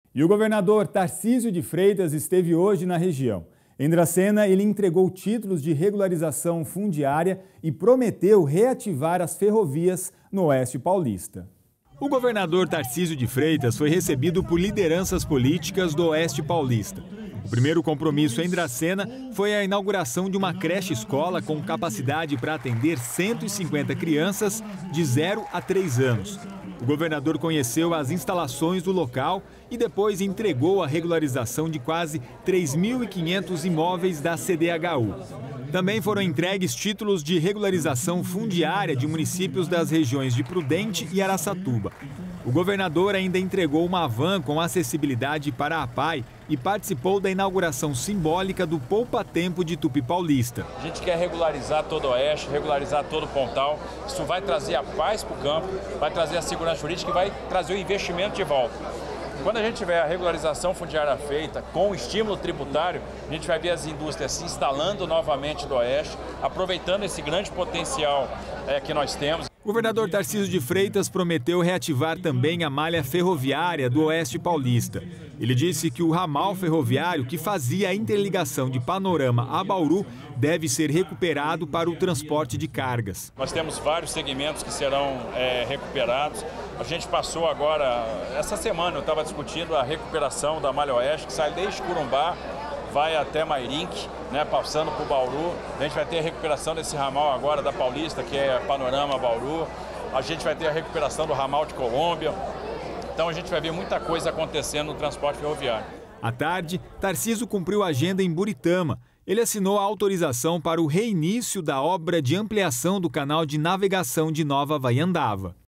E o governador Tarcísio de Freitas esteve hoje na região. Em Dracena, ele entregou títulos de regularização fundiária e prometeu reativar as ferrovias no Oeste Paulista. O governador Tarcísio de Freitas foi recebido por lideranças políticas do Oeste Paulista. O primeiro compromisso em Dracena foi a inauguração de uma creche-escola com capacidade para atender 150 crianças de 0 a 3 anos. O governador conheceu as instalações do local e depois entregou a regularização de quase 3.500 imóveis da CDHU. Também foram entregues títulos de regularização fundiária de municípios das regiões de Prudente e Araçatuba. O governador ainda entregou uma van com acessibilidade para a APAI e participou da inauguração simbólica do Poupa Tempo de Tupi Paulista. A gente quer regularizar todo o Oeste, regularizar todo o Pontal. Isso vai trazer a paz para o campo, vai trazer a segurança jurídica e vai trazer o investimento de volta. Quando a gente tiver a regularização fundiária feita, com o estímulo tributário, a gente vai ver as indústrias se instalando novamente no Oeste, aproveitando esse grande potencial que nós temos. O governador Tarcísio de Freitas prometeu reativar também a malha ferroviária do Oeste Paulista. Ele disse que o ramal ferroviário que fazia a interligação de Panorama a Bauru deve ser recuperado para o transporte de cargas. Nós temos vários segmentos que serão recuperados. A gente passou agora, essa semana eu estava discutindo a recuperação da malha Oeste, que sai desde Corumbá, vai até Mairinque, passando por Bauru. A gente vai ter a recuperação desse ramal agora da Paulista, que é Panorama Bauru. A gente vai ter a recuperação do ramal de Colômbia. Então a gente vai ver muita coisa acontecendo no transporte ferroviário. À tarde, Tarcísio cumpriu a agenda em Buritama. Ele assinou a autorização para o reinício da obra de ampliação do canal de navegação de Nova Vaiandava.